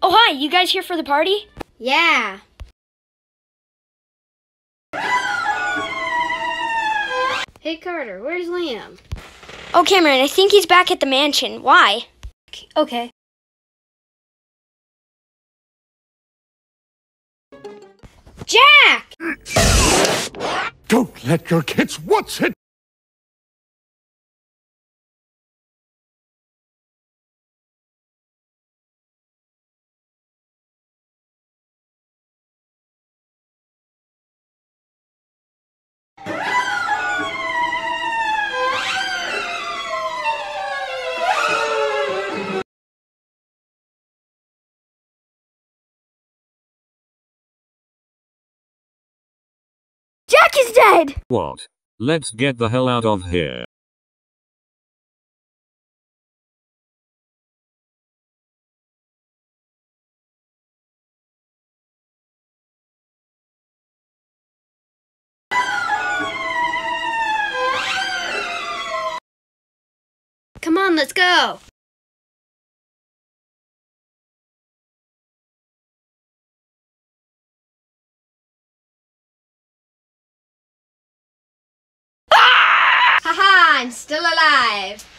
Oh, hi, you guys here for the party? Yeah. Hey, Carter, where's Liam? Oh, Cameron, I think he's back at the mansion. Why? Okay. Jack! Don't let your kids what's it? Jack is dead! What? Let's get the hell out of here. Come on, let's go. Haha, I'm still alive.